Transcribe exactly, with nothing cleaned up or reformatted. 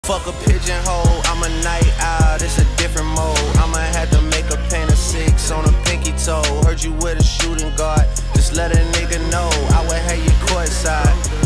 Fuck a pigeonhole, I'm a night owl, it's a different mode. I'ma have to make a paint of six on a pinky toe. Heard you with a shooting guard, just let a nigga know I would have you courtside.